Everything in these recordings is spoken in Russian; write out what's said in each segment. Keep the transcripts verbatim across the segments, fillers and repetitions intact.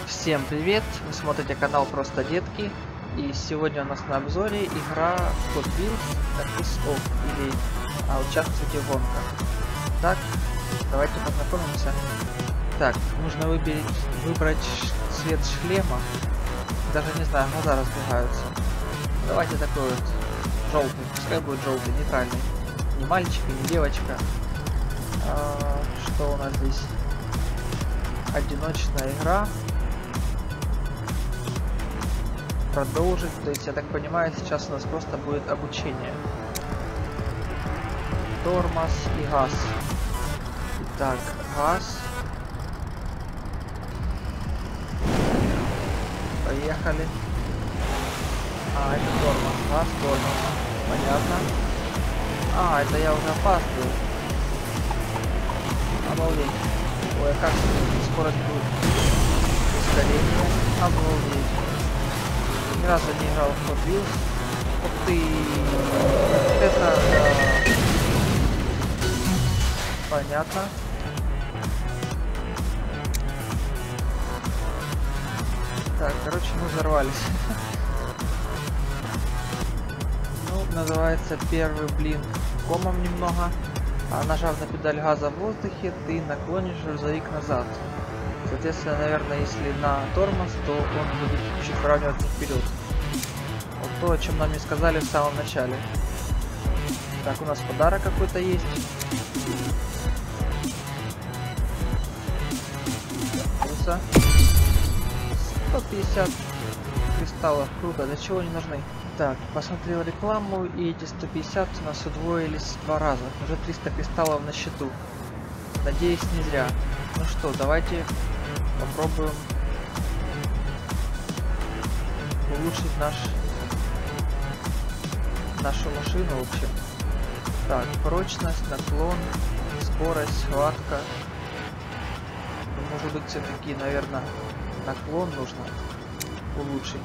Всем привет! Вы смотрите канал Просто Детки, и сегодня у нас на обзоре игра Hot Wheels Kiss Off, или а, участвуйте в гонках. Так, давайте познакомимся. Так, нужно выберить, выбрать цвет шлема. Даже не знаю, глаза разбегаются. Давайте такой вот желтый, пускай будет желтый, нейтральный. Не мальчик и не девочка. А, что у нас здесь? Одиночная игра. Продолжить, то есть я так понимаю, сейчас у нас просто будет обучение. Тормоз и газ. Итак, газ. Поехали. А, это тормоз, газ, тормоз. Понятно. А, это я уже опаздываю. Обалдеть. Ой, а как скорость будет? Ускорение. Обалдеть. Ни разу не играл в Hot Wheels. Ух ты! Это да. Понятно. Так, короче, мы взорвались. Ну, называется первый блин комом немного. А нажав на педаль газа в воздухе, ты наклонишь грузовик назад. Соответственно, наверное, если на тормоз, то он будет чуть выравниваться вперед. Вот то, о чем нам не сказали в самом начале. Так, у нас подарок какой-то есть. сто пятьдесят кристаллов. Круто. Для чего они нужны? Так, посмотрел рекламу, и эти сто пятьдесят у нас удвоились в два раза. Уже триста кристаллов на счету. Надеюсь, не зря. Ну что, давайте попробуем улучшить наш нашу машину, в общем. Так, прочность, наклон, скорость, схватка. Ну, может быть, все-таки, наверное, наклон нужно улучшить.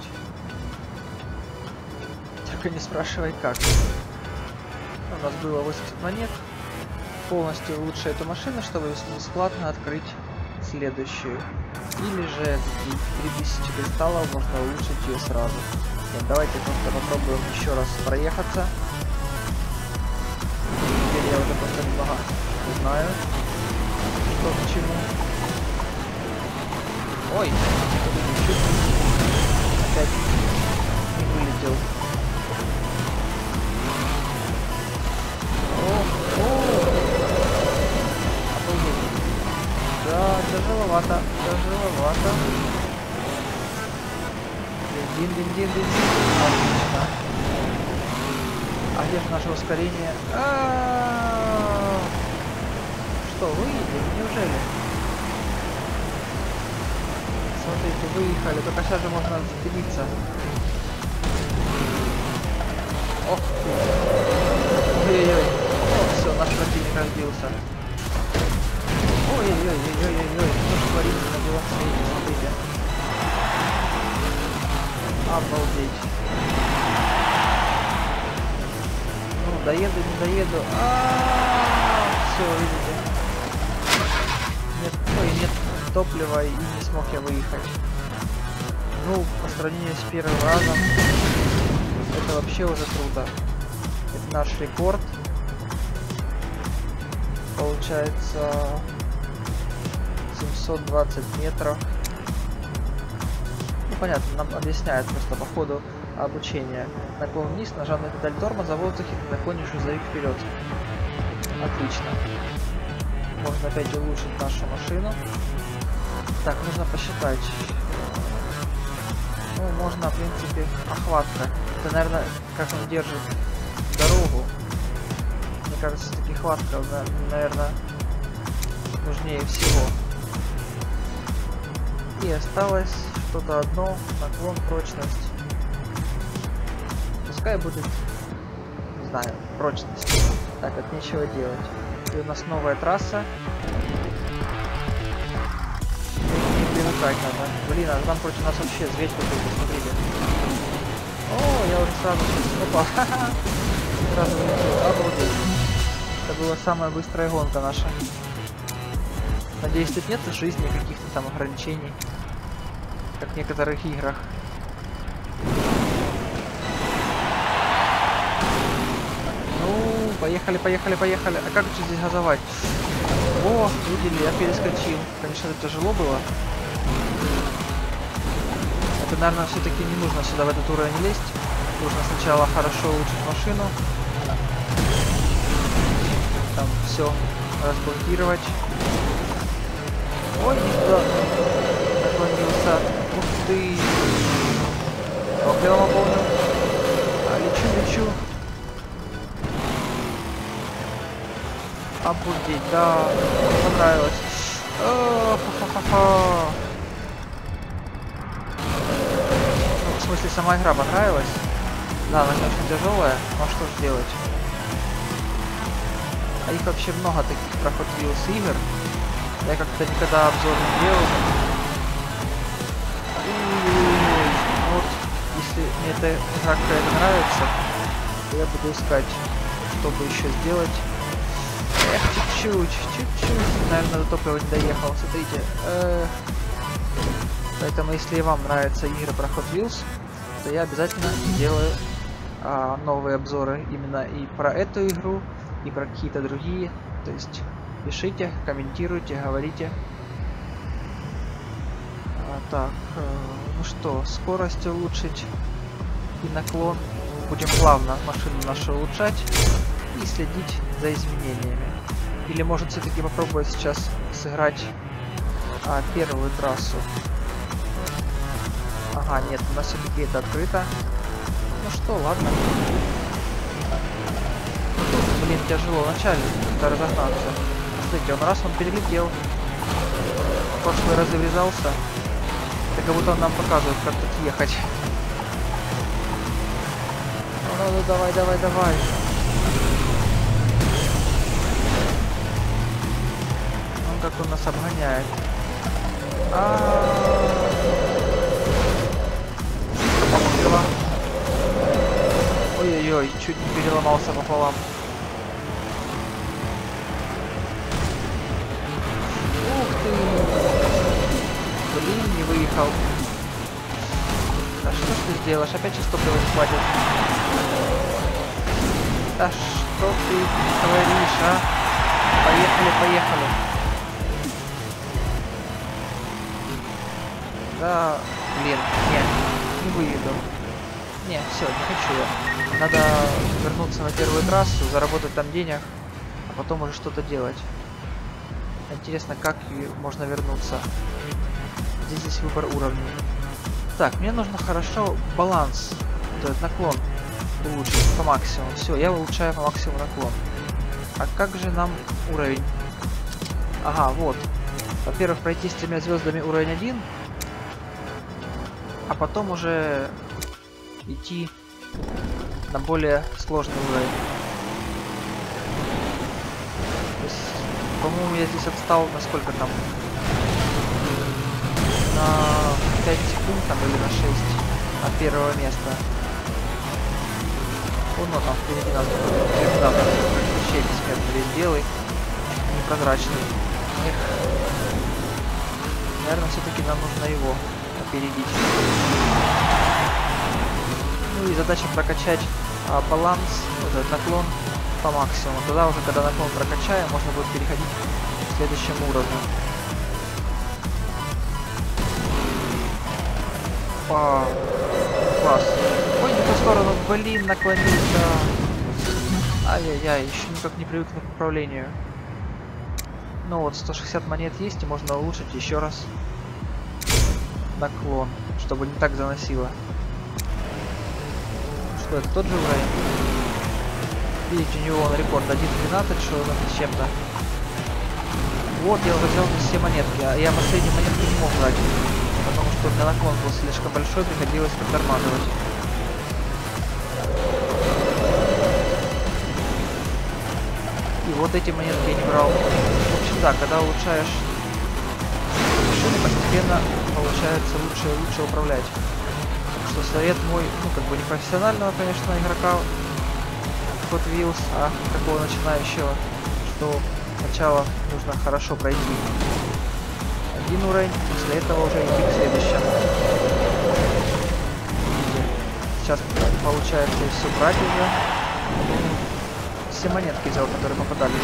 Только не спрашивай как. У нас было восемьдесят монет. Полностью улучшить эту машину, чтобы бесплатно открыть следующую. Или же три тысячи кристаллов можно улучшить ее сразу. Нет, давайте просто попробуем еще раз проехаться. Теперь я уже просто немного знаю, что к чему. Ой, чуть опять не вылетел. Да, тяжеловато, тяжеловато. Бензин, бензин, бензин. Отлично. А где же наше ускорение? А-а-а! Что, выехали? Неужели? Смотрите, выехали. Только сейчас же можно зацепиться. Ох ты. Ой-ой-ой. О, все, наш противник разбился. Ой-ой-ой-ой-ой-ой, что творится на белом свете, смотрите. Обалдеть. Ну, доеду, не доеду. А-а-а! Все, видите. Нет, ой, нет топлива, и не смог я выехать. Ну, по сравнению с первым разом, это вообще уже круто. Это наш рекорд. Получается семьсот двадцать метров. Ну понятно, нам объясняет просто по ходу обучения. Наклон вниз, нажав на педаль тормоза в воздухе, ты наклонишь грузовик вперед. Отлично. Можно опять улучшить нашу машину. Так, нужно посчитать. Ну, можно, в принципе, охватка. Это, наверное, как он держит дорогу. Мне кажется, все-таки хватка, наверное, нужнее всего. И осталось что-то одно, наклон, прочность. Пускай будет, не знаю, прочность. Так, от нечего делать. И у нас новая трасса. Не привыкать надо. Блин, а там против нас вообще зверь какой-то, смотрите. О, я уже сразу попал. Сразу вылетел. Обалдеть. Это была самая быстрая гонка наша. Надеюсь, тут нет жизни каких-то там ограничений. как в некоторых играх. Ну, поехали, поехали, поехали. А как же здесь газовать? О, видели, я перескочил. Конечно, это тяжело было. Это, наверное, все-таки не нужно сюда в этот уровень лезть. Нужно сначала хорошо улучшить машину. Там все разблокировать. Ой, не туда наклонился. Ух ты. Топливо полным. А, лечу, лечу. Обалдеть, да. Понравилось. Ха-ха-ха-ха. Ну, в смысле, сама игра понравилась. Да, она, конечно, тяжелая, но что ж делать. А их вообще много таких проход Wheels игр. Я как-то никогда обзор не делал. И вот, если мне эта игра какая-то нравится, то я буду искать, чтобы еще сделать. Эх, чуть-чуть, чуть-чуть, наверное, до топлива не доехал. Смотрите. Эх. Поэтому, если вам нравятся игры про Hot Wheels, то я обязательно делаю а, новые обзоры именно и про эту игру, и про какие-то другие. То есть пишите, комментируйте, говорите. А, так, э, ну что, скорость улучшить и наклон. Будем плавно машину нашу улучшать и следить за изменениями. Или может все-таки попробовать сейчас сыграть а, первую трассу. Ага, нет, у нас все-таки это открыто. Ну что, ладно. Тут, блин, тяжело вначале разогнаться. Смотрите, он раз он перелетел. В прошлый раз врезался. Это как будто он нам показывает, как тут ехать. Ну, ну, давай, давай, давай. Он как он нас обгоняет. А-а-а. Ой-ой-ой, чуть не переломался пополам. Ух ты! Блин, не выехал. Да что ж ты сделаешь? Опять сейчас топлива не хватит. Да что ты творишь, а? Поехали, поехали. Да, блин, нет, не выеду. Не, все, не хочу я. Надо вернуться на первую трассу, заработать там денег, а потом уже что-то делать. Интересно, как можно вернуться. Здесь есть выбор уровней. Так, мне нужно хорошо баланс, этот наклон улучшить по максимуму. Все, я улучшаю по максимуму наклон. А как же нам уровень? Ага, вот. Во-первых, пройти с тремя звездами уровень один, а потом уже идти на более сложный уровень. То есть, по-моему, я здесь отстал на сколько там? На пять секунд там или на шесть от первого места. Вон он там впереди нас недавно вообще весь белый, непрозрачный. Эх. Наверное, все-таки нам нужно его опередить. Ну и задача прокачать а, баланс, вот этот наклон по максимуму. Тогда уже, когда наклон прокачаем, можно будет переходить к следующему уровню. Вау, класс. Ой, не в ту сторону, блин, наклонился. Ай-яй-яй, еще никак не привыкну к управлению. Ну вот, сто шестьдесят монет есть, и можно улучшить еще раз наклон, чтобы не так заносило. Что это, тот же уровень? Видите, у него он рекорд один двенадцать, что он с чем-то. Вот, я уже взял все монетки, а я последнюю монетку не мог брать, потому что у меня наклон был слишком большой, приходилось подтормаживать. И вот эти монетки я не брал. В общем, да, когда улучшаешь машину, постепенно получается лучше и лучше управлять. Так что совет мой, ну как бы не профессионального, конечно, игрока Hot Wheels, а такого начинающего, что сначала нужно хорошо пройти один уровень, после этого уже идти к следующему. получается и все брать уже. Все монетки взял, которые попадались.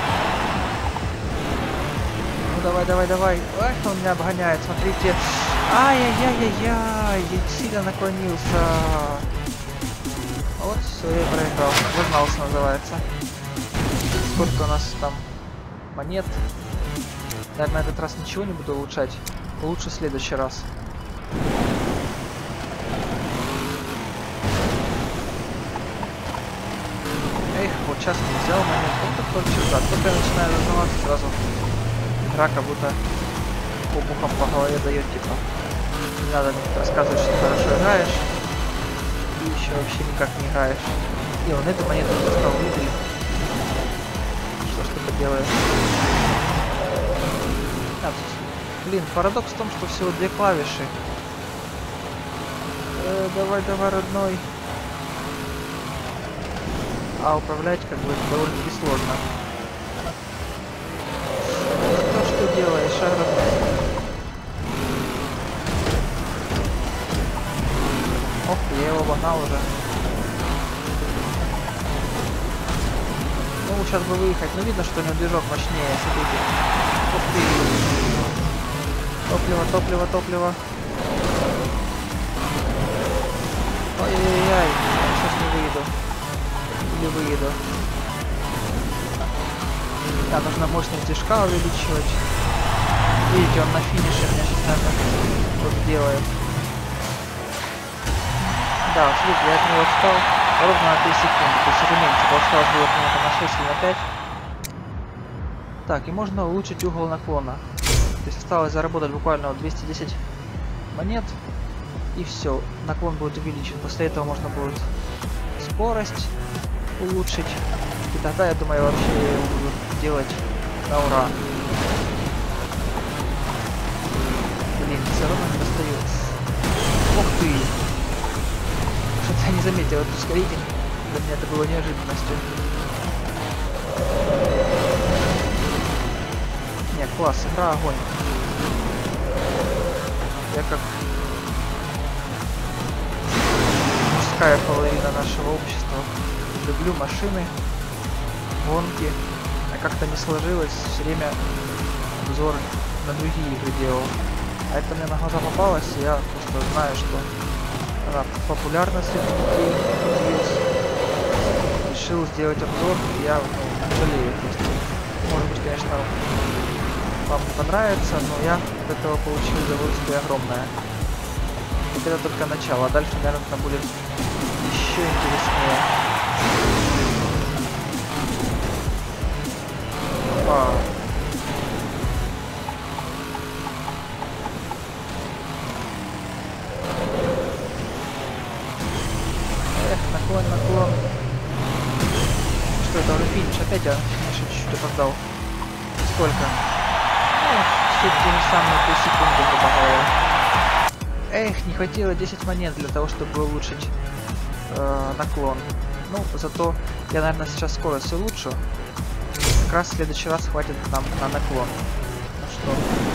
Ну давай, давай, давай. Ах, он меня обгоняет, смотрите. Ай-яй-яй-яй-яй, я сильно наклонился. Вот, все, я проиграл. Вызнался, называется. Сколько у нас там монет? Наверное, на этот раз ничего не буду улучшать. Лучше в следующий раз. Эх, вот сейчас не взял монетку. Вот только сюда. Только я начинаю размываться сразу. Игра как будто обухом по голове дает, типа. Не надо мне рассказывать, что хорошо играешь. И еще вообще никак не играешь. И он эту монету достал, видели? Что ж ты делаешь? А, тут, блин, парадокс в том, что всего две клавиши. Э, давай, давай, родной. А управлять как бы довольно-таки сложно. Что ж ты делаешь, а, родной? Ох, я его обогнал уже. Ну, сейчас бы выехать. Но видно, что у него движок мощнее. Смотрите. Ух ты. Топливо, топливо, топливо. Ой-ой-ой. Я сейчас не выеду. Или выеду. Да, нужно мощность движка увеличивать. Видите, он на финише меня сейчас, наверное, вот делает. Да, смотрите, я от него отстал ровно на три секунды, то есть уже меньше, осталось было минута на шесть или на пять. Так, и можно улучшить угол наклона. То есть осталось заработать буквально вот двести десять монет, и все, наклон будет увеличен. После этого можно будет скорость улучшить, и тогда, я думаю, вообще буду делать на ура. Блин, все равно не достаю. Ух ты! Я не заметил это ускоритель. Для меня это было неожиданностью. Не, класс, игра огонь. Я как мужская половина нашего общества люблю машины, гонки. А как-то не сложилось, все время обзор на другие игры делал. А это мне на глаза попалось, и я просто знаю, что она популярна среди детей. Решил сделать обзор, и я ну, жалею просто. Может быть, конечно, вам не понравится, но я от этого получил удовольствие огромное. И это только начало, а дальше, наверное, там будет еще интереснее. Вау. Наклон, наклон. Что это уже финиш? Опять я финиш чуть-чуть опоздал. Сколько? Ну, все те же самые три секунды, грубо говоря. Эх, не хватило десять монет для того, чтобы улучшить э, наклон. Ну, зато я, наверное, сейчас скорость улучшу. Как раз в следующий раз хватит нам на наклон. Ну что?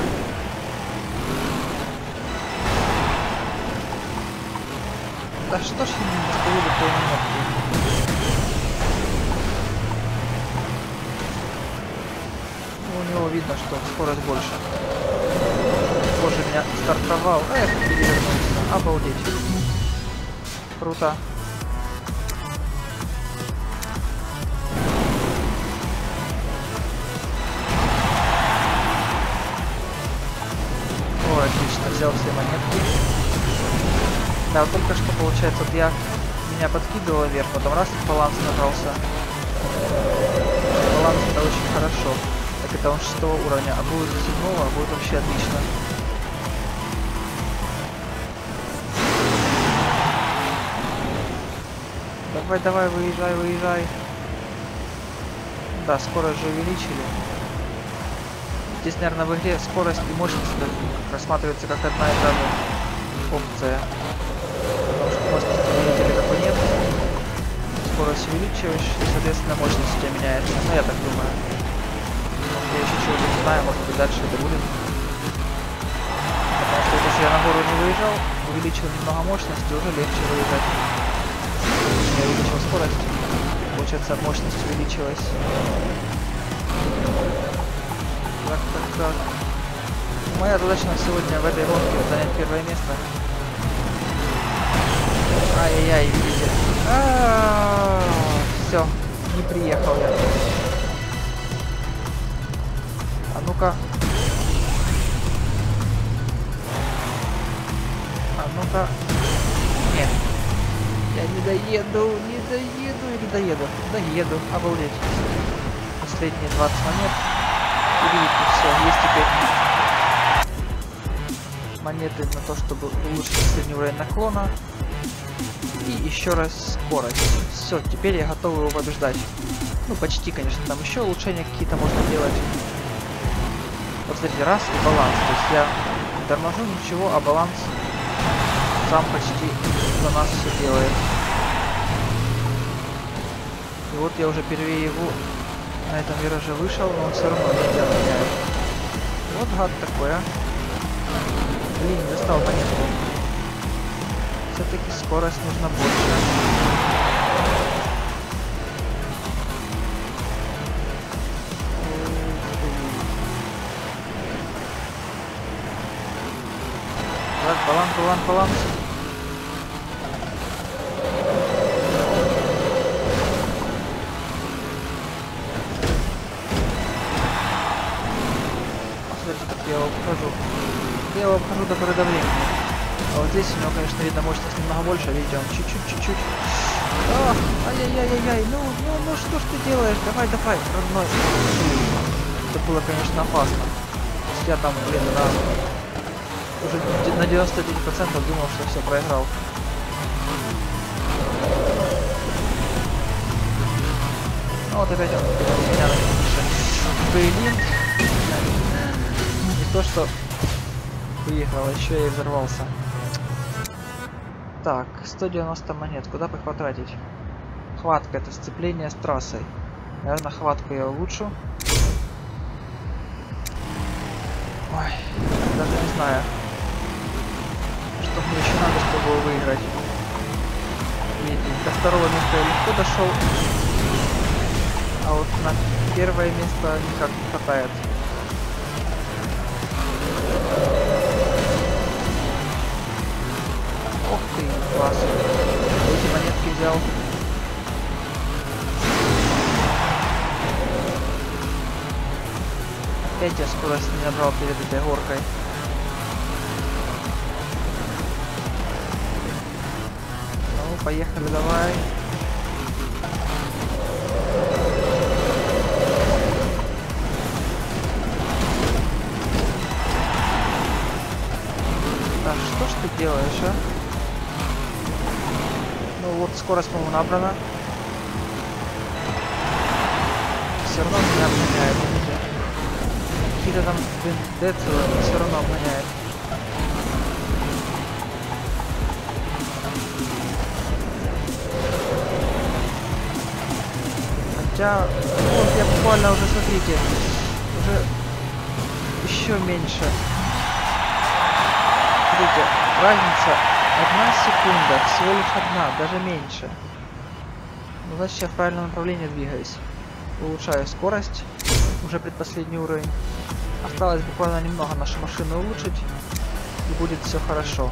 Да что ж я не достаю до той минутки? Ну, у него видно, что скорость больше. Боже, меня стартовал. Эх, перевернулся. Обалдеть. Круто. О, отлично, взял все монетки. Да, вот только что получается, вот я меня подкидывало вверх, потом раз и баланс нажался. Баланс это очень хорошо. Так это он шестого уровня, а будет седьмого, будет вообще отлично. Давай, давай, выезжай, выезжай. Да, скорость же увеличили. Здесь, наверное, в игре скорость и мощность рассматривается как одна и та же опция. Потому что мощность увеличили как бы нет. Скорость увеличиваешь, и, соответственно, мощность у тебя меняется. Ну, я так думаю. Я еще чего-то не знаю, может быть, дальше это будет. Потому что если я на гору не выезжал, увеличил немного мощности, уже легче выезжать. я увеличил скорость. Получается, мощность увеличилась. Так, так, так. Моя задача на сегодня в этой гонке занять первое место. Ай-яй-яй, видите. Все, не приехал я. А ну-ка. А ну-ка. Нет. Я не доеду, не доеду или доеду? Доеду, обалдеть. Последние двадцать монет. И видите, все, есть теперь монеты на то, чтобы улучшить средний уровень наклона. И еще раз скорость. Все, теперь я готов его побеждать. Ну, почти, конечно, там еще улучшения какие-то можно делать. Вот смотрите, раз и баланс. То есть я не торможу ничего, а баланс сам почти за нас все делает. И вот я уже впервые его на этом вираже вышел, но он все равно не отменяет. Вот гад такой, а. Блин, не достал монетку. Все-таки скорость нужна больше. Так, баланс, баланс, баланс. Смотрите, как я его обхожу. Я его обхожу до поры до времени. А вот здесь у него, конечно, видно мощность немного больше. Видите, он чуть-чуть, чуть-чуть. Ай-яй-яй-яй-яй. Ну, ну, ну что ж ты делаешь? Давай, давай, родной. Это было, конечно, опасно. Я там, блин, на... уже на девяносто девять процентов думал, что все проиграл. Ну вот опять он меня на финише. Блин. Не то, что выехал, еще и взорвался. Так, сто девяносто монет. Куда бы их потратить? Хватка — это сцепление с трассой. Наверное, хватку я улучшу. Ой, даже не знаю, что мне еще надо, чтобы его выиграть. Видите, до второго места я легко дошел, а вот на первое место никак не хватает. Ох ты, класс. Эти монетки взял. Опять я скорость не набрал перед этой горкой. Ну, поехали, давай. Да что ж ты делаешь, а? Ну вот скорость, по-моему, набрана. Все равно меня обгоняет, видите? Какие-то там вендетты все равно обгоняет. Хотя, вот я буквально уже, смотрите, уже еще меньше. Смотрите, разница одна секунда, всего лишь одна, даже меньше. Ну, значит, я в правильном направлении двигаюсь. Улучшаю скорость, уже предпоследний уровень. Осталось буквально немного нашу машину улучшить, и будет все хорошо.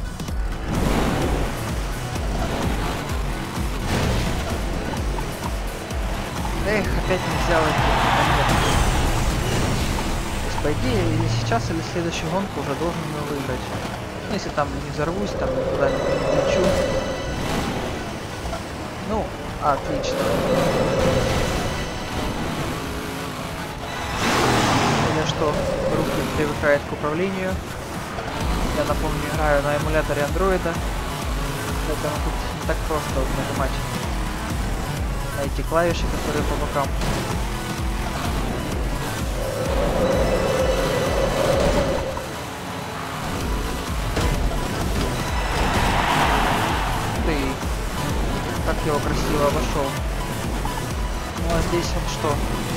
Эх, опять не взял эти монеты. То есть, по идее, или сейчас, или следующую гонку уже должен его выиграть. Ну, если там не взорвусь, там куда-нибудь не лечу. Ну, отлично. Что руки привыкают к управлению. Я напомню, играю на эмуляторе андроида, поэтому тут не так просто вот нажимать на эти клавиши, которые по бокам. Ты как его красиво обошел. Ну а здесь он что?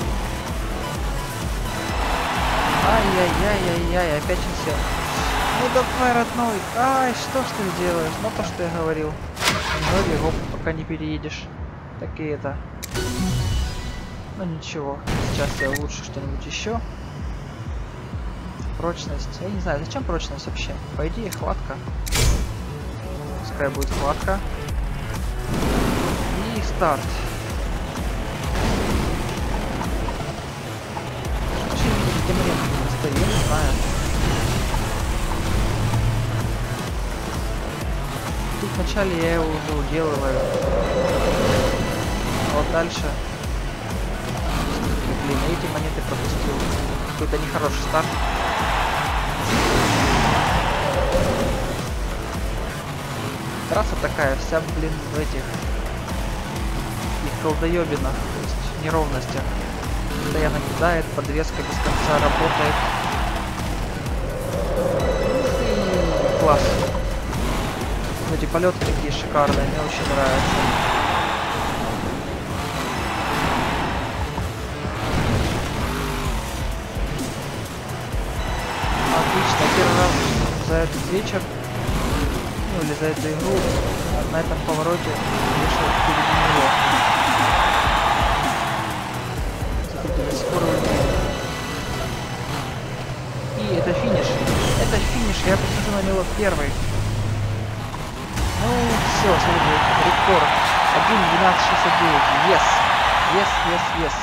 Ай-яй-яй-яй-яй, опять он сел. Ну давай, родной. Ай, что ж ты делаешь? Ну то, что я говорил. Ну его пока не переедешь. Так и это. Ну ничего, сейчас я улучшу что-нибудь еще. Прочность. Я не знаю, зачем прочность вообще? По идее, хватка. Пускай будет хватка. И старт. Где мне стоит, не знаю. Тут вначале я его уже уделываю. А вот дальше. Блин, эти монеты пропустил. Какой-то нехороший старт. Трасса такая, вся, блин, в этих их колдоебинах, то есть неровностях. Постоянно кидает, подвеска без конца работает. И класс. Эти полеты такие шикарные, мне очень нравятся. Отлично, первый раз за этот вечер, ну или за эту игру, на этом повороте вышел впереди него. Смотрите, скоро. И это финиш. Это финиш, я посмотрю на него первый. Ну все, смотрите, рекорд. один двенадцать шестьдесят девять. Yes! Yes, yes, yes.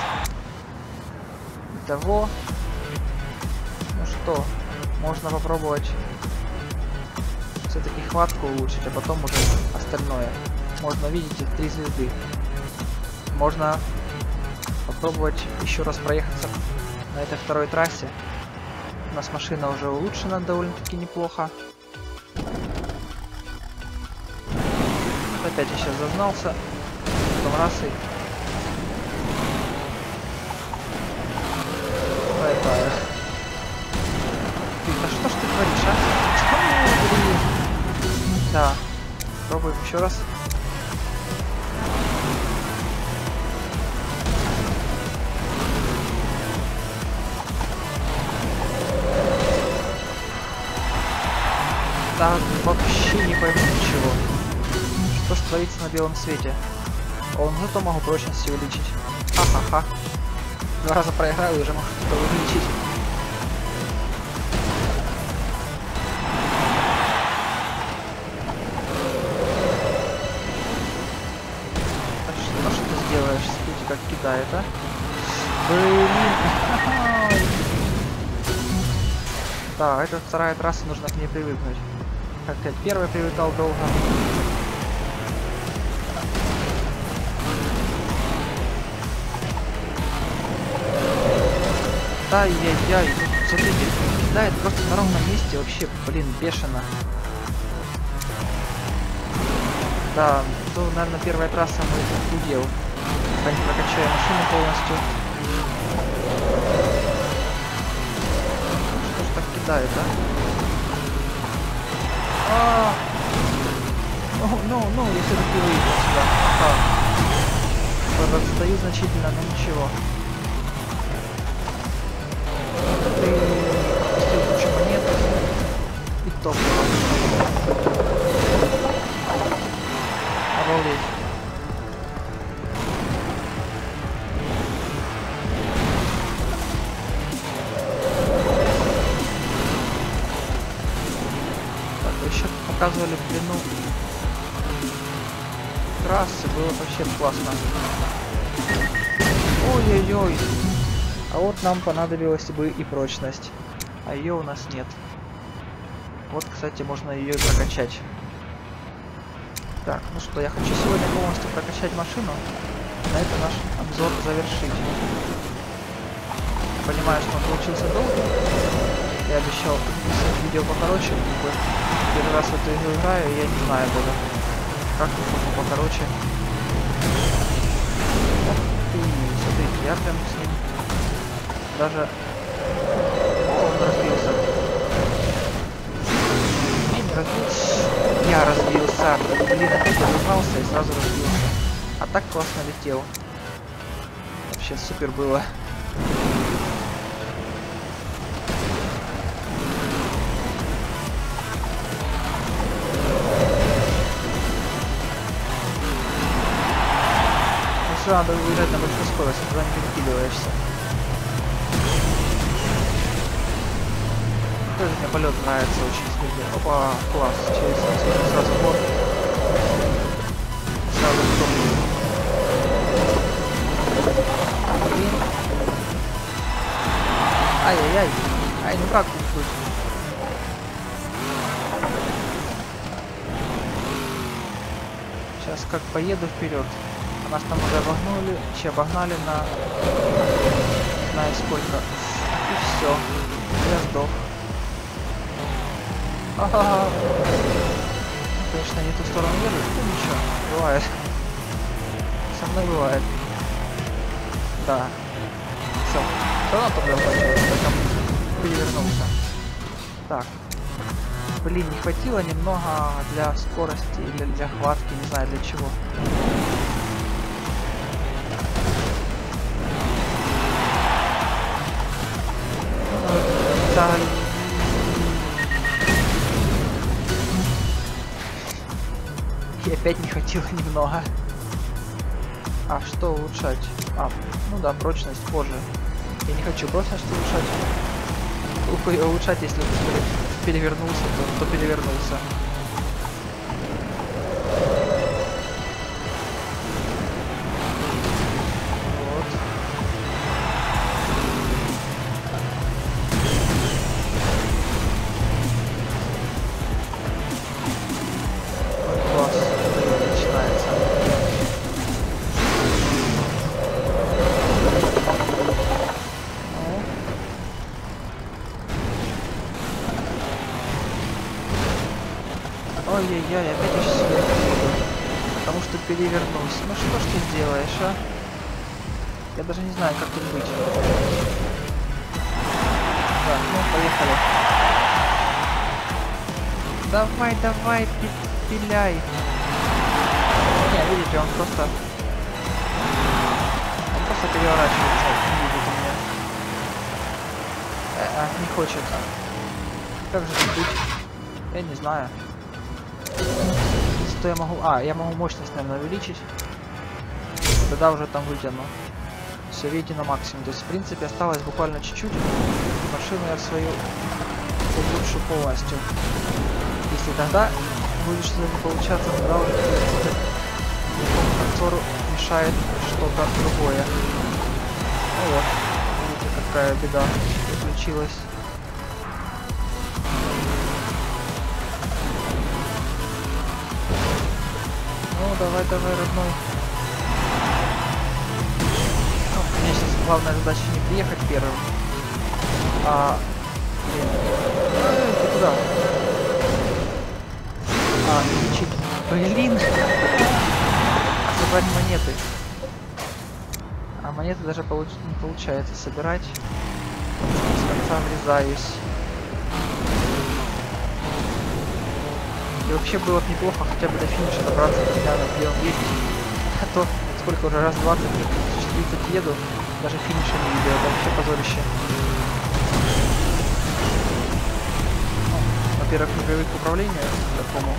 Итого. Ну что, можно попробовать все-таки хватку улучшить, а потом уже остальное. Можно, видите, три звезды. Можно попробовать еще раз проехаться на этой второй трассе. У нас машина уже улучшена довольно-таки неплохо. Опять я сейчас зазнался. Потом раз и... Бай-бай. Да что ж ты творишь, а? О, блин. Да. Пробуем еще раз. Да, вообще не пойму ничего. Что ж творится на белом свете? Он зато могу прочность увеличить. Ха-ха-ха. Два раза проиграл и уже могу что-то увеличить. Что ж ты сделаешь? Смотрите, как кидает, а? Блин. Да, это вторая трасса, нужно к ней привыкнуть. Как я первый привыкал долго. Ай-яй-яй, смотрите, кидает просто на ровном месте, вообще, блин, бешено. Да, то, наверное, первая трасса мы удел. Пока не прокачаем машину полностью. Что ж так кидает, а? А, ну, ну, ну, я все-таки выйду сюда. Ага. Отстаю значительно, но ничего. Ты опустил кучу монет и топливо. Обалдеть. Так, еще показывали в длину трассы, было вообще классно. Ой-ой-ой. А вот нам понадобилась бы и прочность, а ее у нас нет. Вот, кстати, можно ее и прокачать. Так, ну что, я хочу сегодня полностью прокачать машину. На это наш обзор завершить. Понимаю, что он получился долго. Я обещал записать видео покороче. Первый раз в эту игру играю, я не знаю даже, как тут можно покороче. Ох ты, смотрите, я прям с ним даже... О, он разбился. Не, не разбился. Я разбился. Блин, опять разогнался и сразу разбился. А так классно летел. Вообще супер было. всегда надо выезжать на большой скорости, туда не перекидываешься. Тоже мне полет нравится очень среди. Опа, класс, через сразу борт. Сразу в том. Блин. Ай-яй-яй. Ай, ну как тут быть? Сейчас как поеду вперед. А нас там уже обогнули, че обогнали на... Не знаю сколько. И все. Я сдох. Ага. Конечно, не ту сторону еду, ну ничего, бывает. Со мной бывает. Да. Все. Все равно топливо кончилось, поэтому перевернулся. Так. Блин, не хватило немного для скорости или для хватки, не знаю для чего. Да. И опять не хватило немного. А что улучшать? А, ну да, прочность позже. Я не хочу прочность улучшать. Улучшать, если перевернулся, то, то перевернулся. Ой-яй-яй, опять я сейчас сюда еду, потому что перевернулся. Ну что ж ты сделаешь, а? Я даже не знаю, как тут быть. Так, ну поехали. Давай, давай, пиляй. Не, видите, он просто... Он просто переворачивается, не видит у меня. Э, а, не хочет. Как же тут быть? Я не знаю. Что я могу... А, я могу мощность, наверное, увеличить. Тогда уже там вытяну. Все, видите, на максимум. То есть, в принципе, осталось буквально чуть-чуть. Машину я свою улучшу полностью. Если тогда будет что-то не получаться, тогда уже контролю мешает что-то другое. Ну вот. Видите, какая беда случилась. Ну, давай, давай, родной. Ну, мне сейчас главная задача не приехать первым. А... Блин. Эй, ты куда? А, лечить. Блин! Собрать монеты. А монеты даже получ... не получается собирать. С конца врезаюсь. И вообще было бы неплохо хотя бы до финиша добраться рядом, где он есть. А то сколько уже раз двадцать тридцать еду, даже финиша не видел, это вообще позорище. Ну, во-первых, не привык к управлению такому.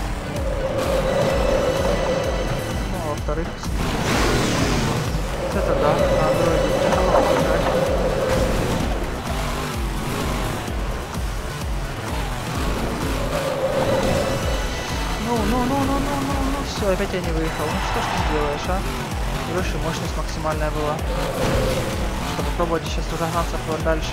Ну, а во-вторых, вот это да, на андроиде тяжело играть. Ну, ну, ну, ну, ну, ну, ну, все, опять я не выехал. Ну что ж ты делаешь, а? Выше мощность максимальная была. Чтобы попробовать сейчас разогнаться дальше.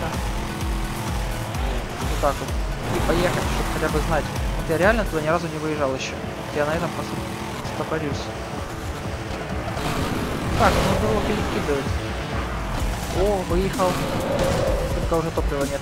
Вот так вот. И поехать, чтобы хотя бы знать. Вот я реально туда ни разу не выезжал еще. Я на этом просто стопорюсь. Так, нужно его перекидывать. О, выехал. Только уже топлива нет.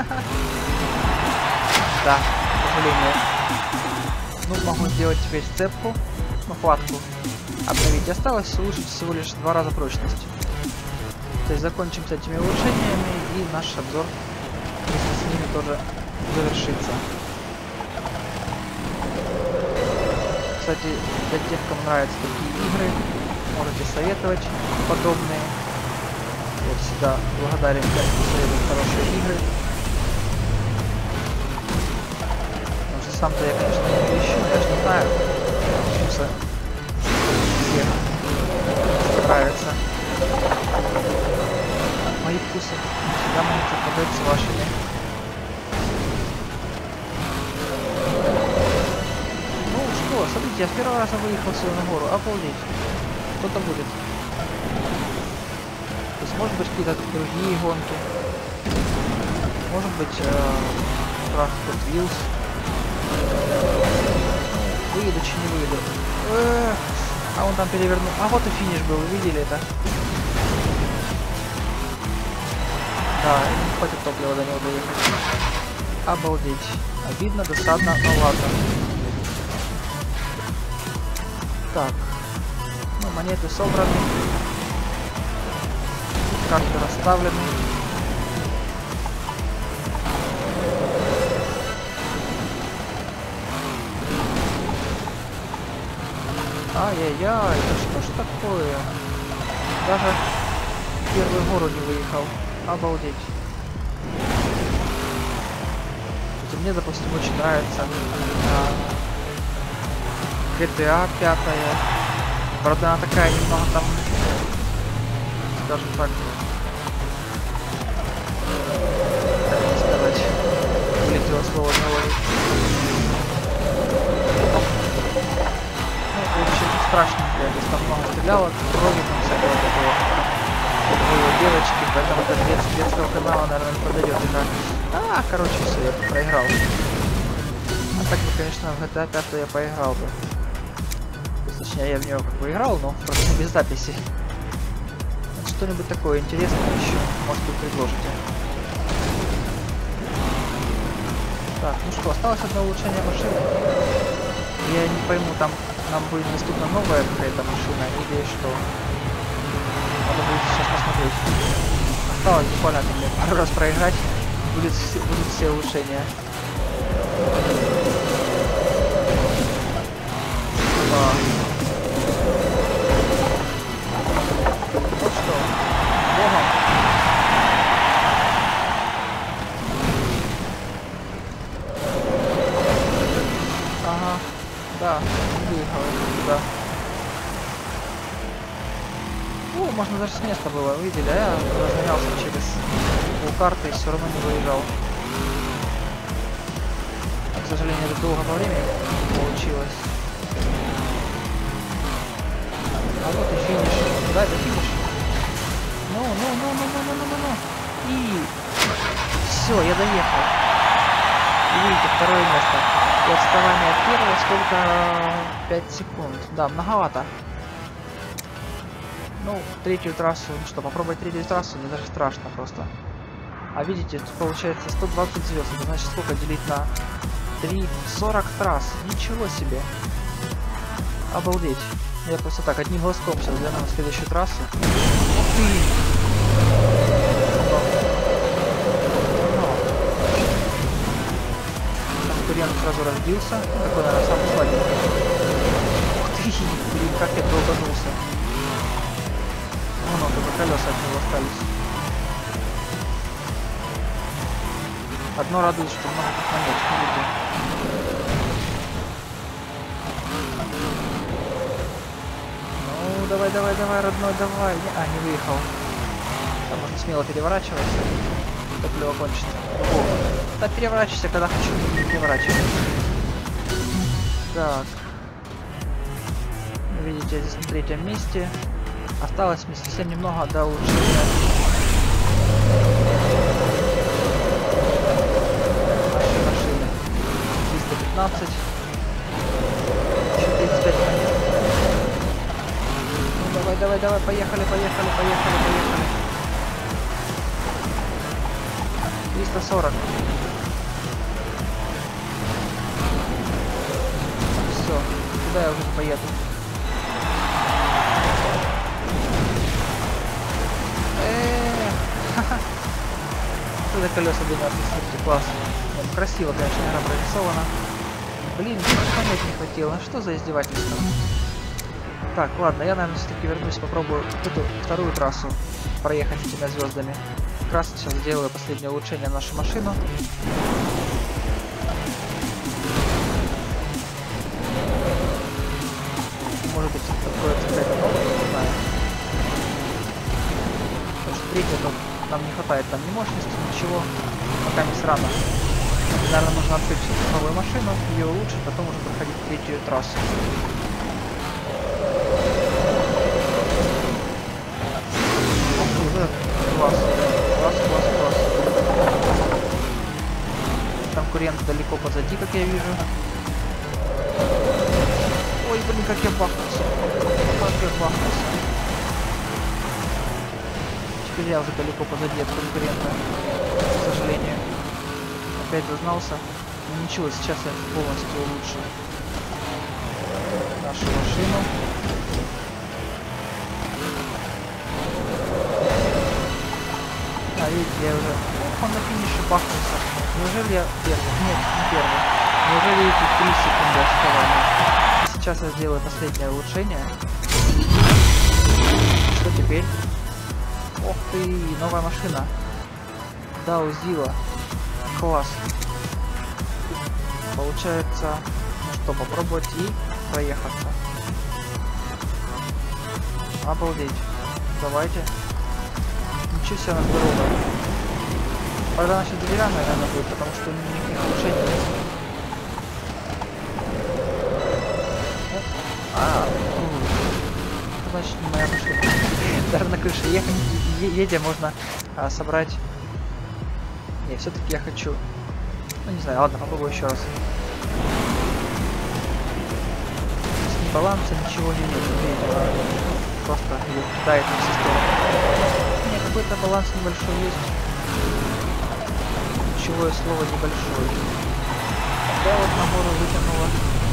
Да, к сожалению. Ну, могу сделать теперь сцепку, ну, хватку обновить. Осталось улучшить всего лишь два раза прочность. То есть закончим с этими улучшениями, и наш обзор вместе с ними тоже завершится. Кстати, для тех, кому нравятся такие игры, можете советовать подобные. Я всегда благодарен, как советуют хорошие игры. Сам-то я, конечно, не ищу, я же не знаю. Учиться всех нравится. Мои вкусы всегда могут совпадать с вашими. Ну что, смотрите, я с первого раза выехал сюда на гору. Обалдеть. Кто-то будет. То есть, может быть, какие-то другие гонки. Может быть, э, Hot Wheels. Выеду, чи не выеду. Э, а он там перевернул. А вот и финиш был, вы видели это? Да, не хватит топлива до него доехать. Обалдеть. Обидно, досадно, но ладно. Так. Ну, монеты собраны. Карты расставлены. Ай-яй-яй, да что ж такое? Даже в первую гору не выехал. Обалдеть. Кстати, мне, допустим, очень нравится джи ти эй пять. Правда, она такая немного там, скажем так, как это сказать, вылетело слово новое. Ну, в общем, страшненькая, здесь там много стрелялок, крови там всякого такого. Было девочки, поэтому это дет, детского канала, наверное, не подойдет. А, короче, все, я проиграл. А так бы, конечно, в джи ти эй пять я поиграл бы. Точнее, я в него как бы играл, но просто без записи. Что-нибудь такое интересное еще, может быть, предложите. Так, ну что, осталось одно улучшение машины. Я не пойму, там нам будет доступна новая какая-то машина или что. Надо будет сейчас посмотреть. Осталось буквально пару раз проиграть, будет, будут все улучшения. Да. Вот что. Богом. Ага. Да, выехал туда. О, можно даже с места было, видели, а я разгонялся через полкарты и все равно не выезжал. А, к сожалению, это долго по времени получилось. А вот и финиш. Да, это финиш. Ну, ну, ну, ну, ну, ну, ну, ну. И все, я доехал. И видите, второе место. И отставание от первого сколько? пять секунд. Да, многовато. Ну, третью трассу, ну что, попробовать третью трассу, мне даже страшно просто. А видите, тут получается сто двадцать звезд. Это значит, сколько делить на три? сорок трасс. Ничего себе. Обалдеть. Я просто так, одним глазком сейчас гляну на следующую трассу. Ух ты! Курьян сразу разбился. Такой, наверное, самый сладенький. Ух ты! Блин, как я долбанулся. Вон он, только колеса от него остались. Одно радует, что много монет, видите. Ну, давай, давай, давай, родной, давай. А, не выехал. Там можно смело переворачиваться. Топливо кончится. О, да переворачивайся, когда хочу, не переворачивайся. Так. Видите, я здесь на третьем месте. Осталось мне совсем немного до улучшения нашей машины. триста пятнадцать. Еще тридцать пять монет. Ну давай, давай, давай, поехали, поехали, поехали, поехали. триста сорок. Все, туда я уже не поеду. Это колеса двенадцать, смотрите, класс. Красиво, конечно, игра прорисована. Блин, монет не хватило. Что за издевательство? Так, ладно, я, наверное, все-таки вернусь, попробую эту вторую трассу проехать этими звездами. Как раз сейчас сделаю последнее улучшение в нашу машину. Может быть, откроется какая-то новая, не знаю. третья, то нам не хватает там ни мощности, ничего. Пока не срано. Наверное, нужно открыть новую машину, ее улучшить, потом уже проходить третью трассу. Класс, класс, класс, класс. Конкурент далеко позади, как я вижу. Ой, блин, как я бахнулся. Как я бахнулся. Теперь я уже далеко позади от конкурента, к сожалению. Опять зазнался. Но ничего, сейчас я полностью улучшу нашу машину. А, видите, я уже... Ох, он на финише бахнулся. Неужели я первый? Нет, не первый. Неужели эти три секунды отставания? Сейчас я сделаю последнее улучшение. Что теперь? Ох ты, новая машина. Дао Зила. Класс. Получается, ну что, попробовать и проехаться. Обалдеть. Давайте. Ничего себе, она здоровая. Правда, она сейчас деревянная, наверное, будет, потому что никаких улучшений нет. А, значит, не моя машина. Даже на крыше ехать, едя можно а, собрать. Не, все-таки я хочу. Ну не знаю, ладно, попробую еще раз. С ни баланса ничего не видно, видите, она просто ее кидает на все стороны. Не, какой-то баланс небольшой есть. Ключевое слово небольшой. Да, вот на гору вытянула.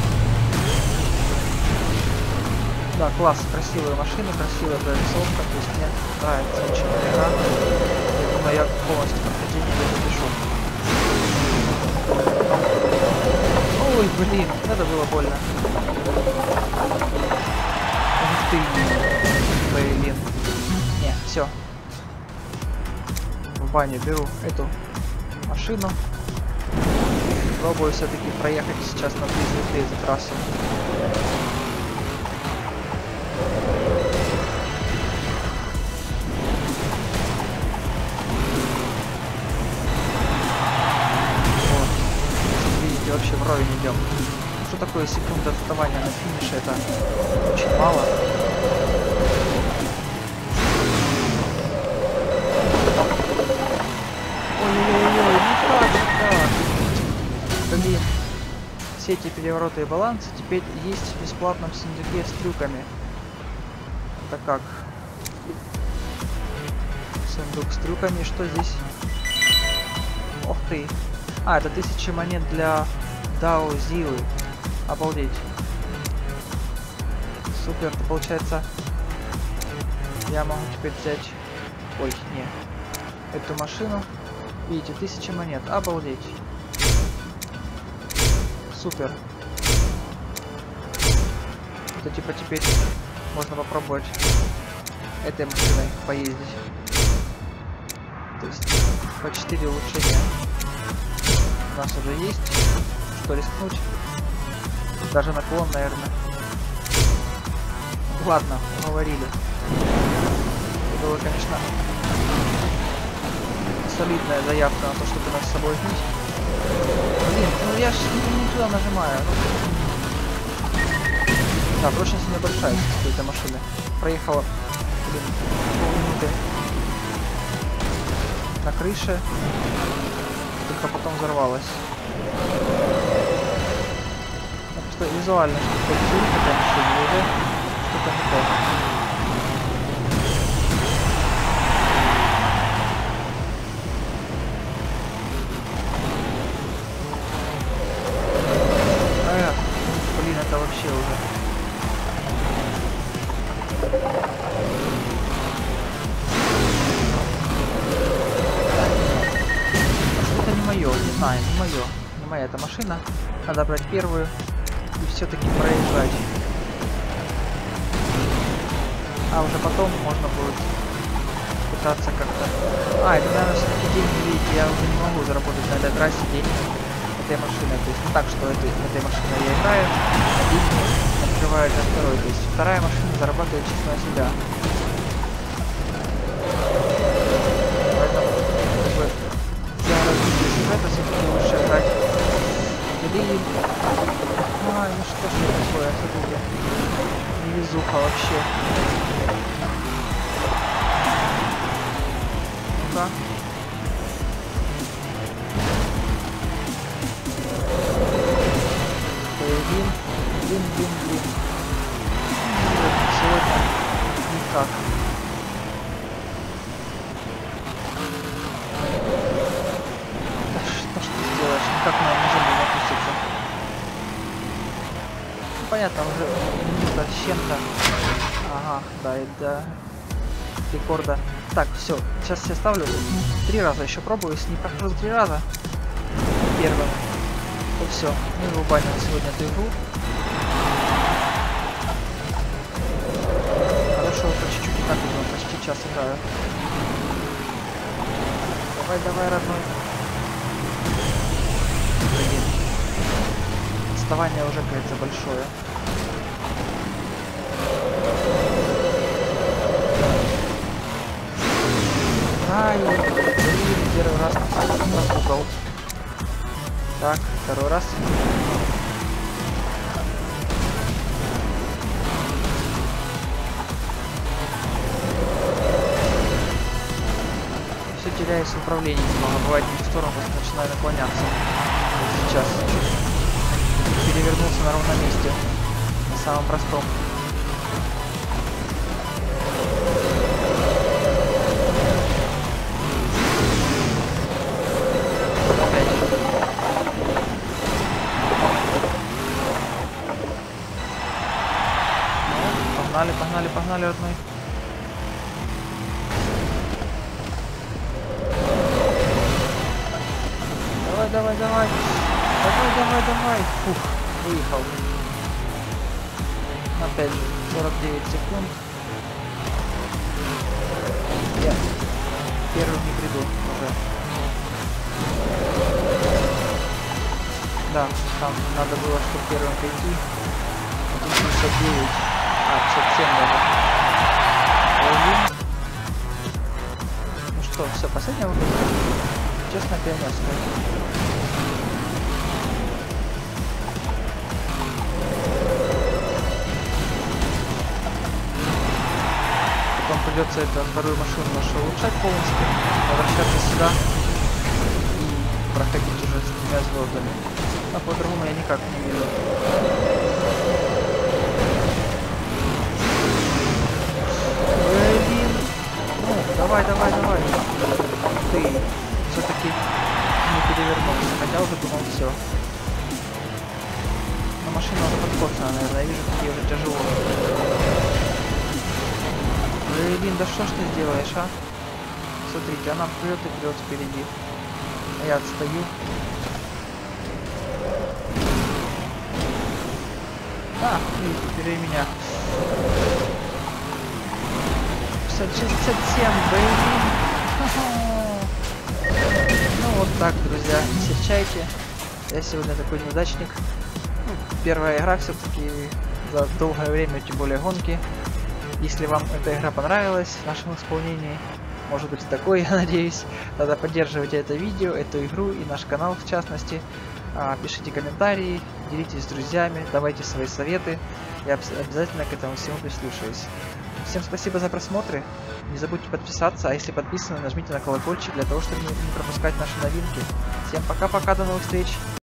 Да, класс, красивая машина, красивая прорисовка, то есть мне нравится очень игра. Я думаю, я полностью прохождение запишу. Ой, блин, это было больно. Ух ты, блин. Не, все. В баню беру эту машину. Пробую все-таки проехать сейчас на близ за трассу. Вообще вровень идем. Что такое секунда отставания на финише? Это очень мало. Ой-ой-ой, не так, не так. Блин. Все эти перевороты и балансы теперь есть в бесплатном сундуке с трюками. Это как? Сундук с трюками. Что здесь? Ох ты. А, это тысяча монет для Дао Зилы. Обалдеть. Супер, то получается я могу теперь взять... Ой, не. Эту машину. Видите, тысяча монет. Обалдеть. Супер. Это типа теперь можно попробовать этой машиной поездить. То есть по четыре улучшения у нас уже есть. Что рискнуть? Даже наклон, наверное. Ладно, уговорили. Это было, конечно, солидная заявка на то, чтобы нас с собой взять. Блин, ну я ж не, не туда нажимаю. Ну... Да, прочность небольшая с этой машины. Проехала, блин, полминуты на крыше. Только потом взорвалась. Просто визуально что-то видно, этой машине, или что-то не то. А, блин, это вообще уже. Это не мое, не знаю, не мое. Не моя эта машина. Надо брать первую и все-таки проезжать. А уже потом можно будет пытаться как-то... А, это, наверное, все-таки деньги, видите, я уже не могу заработать на этой трассе деньги этой машины. То есть не так, что этой, этой машиной я играю, а деньги открывают на второй. То есть вторая машина зарабатывает чисто на себя. Блин. Ай, ну что ж это такое, смотрите. Невезуха вообще. Ну-ка. Блин, блин, блин, блин. Сегодня никак. Да что ж ты сделаешь? Никак на землю не опуститься. Ну, понятно, уже минута с чем-то. Ага, да, и до рекорда. Так, все, сейчас я ставлю. Три раза еще пробую, если не прохожу три раза первым, то все, мы выбаним сегодня эту игру. Хорошо, по чуть-чуть и так уже почти час играю. Давай, давай, родной. Блин. Отставание уже, кажется, большое. Ай, блин, первый раз напугал. Так, второй раз. Все теряюсь в управлении немного. Бывает не в сторону, просто начинаю наклоняться. Вот сейчас. Перевернулся на ровном месте. На самом простом. Погнали, погнали, погнали, родной. Давай, давай, давай. Давай, давай, давай. Фух, выехал. Опять же, сорок девять секунд. Я первым не приду уже. Да, там надо было, чтобы первым прийти. пятьдесят девять. А, пятьдесят семь даже. Ну что, все, последняя выходит. Честно, пионерская. Потом придется это вторую машину нашу улучшать полностью, возвращаться сюда и проходить уже с двумя звездами. А по-другому я никак не вижу. Ну, давай, давай, давай. Ты все-таки не перевернулся, хотя уже думал все. Но машина уже подкоцана, наверное, я вижу, какие уже тяжело. Блин, да что ж ты сделаешь, а? Смотрите, она вперед и вперед впереди. А я отстаю. А, видите, впереди меня. шестьдесят шесть, шестьдесят семь, блин. Ну вот так, друзья, не серчайте. Я сегодня такой неудачник. Ну, первая игра все-таки за долгое время, тем более гонки. Если вам эта игра понравилась в нашем исполнении, может быть и такой, я надеюсь, тогда поддерживайте это видео, эту игру и наш канал в частности. Пишите комментарии, делитесь с друзьями, давайте свои советы. Я обязательно к этому всему прислушаюсь. Всем спасибо за просмотры. Не забудьте подписаться, а если подписаны, нажмите на колокольчик для того, чтобы не пропускать наши новинки. Всем пока-пока, до новых встреч!